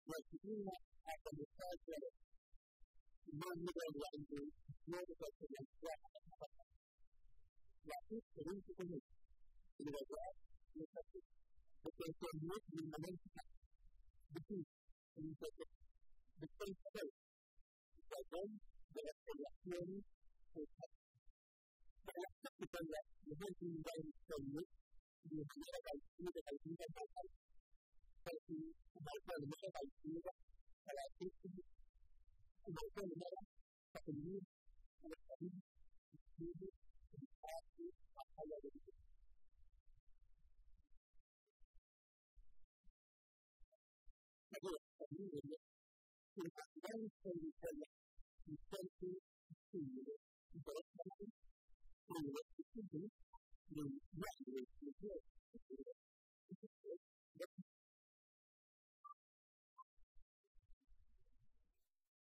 la Scicluna ha cominciato non livello nuovo perché la squadra la tutto vinto come il ragazzo lo sapete perché è molto minimamente di più in questo di questo della spiegazione della capitale di molti livelli di maniera calcina perché un'altra maniera calcina alla tutti un'altra maniera capire alla capire di studi di fatti alla verità ma io capire che la differenza di quella di tempi simili interessanti sono le studi non grandi